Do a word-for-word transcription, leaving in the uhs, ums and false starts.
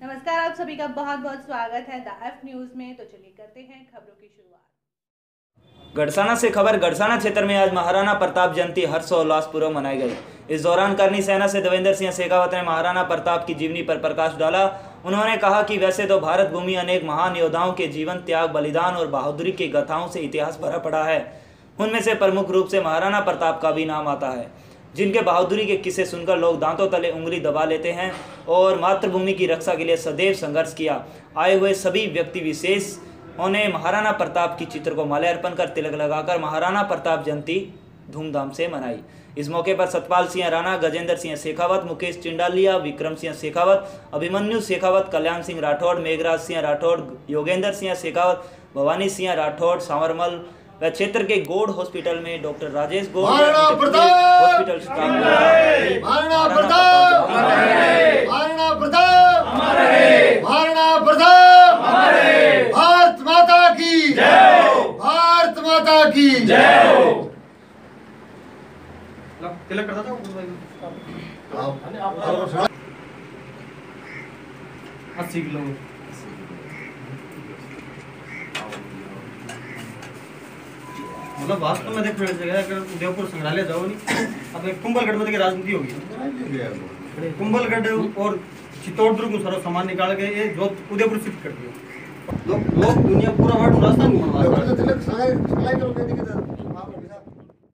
नमस्कार, आप सभी का बहुत बहुत स्वागत है द एफ न्यूज में। तो चलिए करते हैं खबरों की शुरुआत। गड़साना से खबर। गड़साना क्षेत्र में आज महाराणा प्रताप जयंती हर्षोल्लासपूर्वक मनाई गई। इस दौरान करनी सेना से देवेंद्र सिंह शेखावत ने महाराणा प्रताप की जीवनी पर प्रकाश डाला। उन्होंने कहा कि वैसे तो भारत भूमि अनेक महान योद्धाओं के जीवन, त्याग, बलिदान और बहादुरी की गाथाओं से इतिहास भरा पड़ा है। उनमें से प्रमुख रूप से महाराणा प्रताप का भी नाम आता है, जिनके बहादुरी के किस्से सुनकर लोग दांतों तले उंगली दबा लेते हैं और मातृभूमि की रक्षा के लिए सदैव संघर्ष किया। आए हुए सभी व्यक्ति विशेष उन्हें महाराणा प्रताप की चित्र को माल्यार्पण कर तिलक लगाकर महाराणा प्रताप जयंती धूमधाम से मनाई। इस मौके पर सतपाल सिंह राणा, गजेंद्र सिंह शेखावत, मुकेश चिंडालिया, विक्रम सिंह शेखावत, अभिमन्यु शेखावत, कल्याण सिंह राठौड़, मेघराज सिंह राठौड़, योगेंद्र सिंह शेखावत, भवानी सिंह राठौड़, सांवरमल व क्षेत्र के गौड़ हॉस्पिटल में doctor Rajesh Gaur hospital staff Maharana Pratap Maharana Pratap Maharana Pratap Bharat माता की जय, भारत माता की जय। तिलक करता था अस्सी किलो मतलब वास्तव में देख जगह अगर उदयपुर संग्रहालय जाओ नहीं, अब कुंभलगढ़ में राजनीति होगी। कुंभलगढ़ और चित्तौड़गढ़ को सारा सामान निकाल के ये जो उदयपुर शिफ्ट कर दिया। लोग लोग दुनिया पूरा वर्ल्ड राजस्थान घूमना।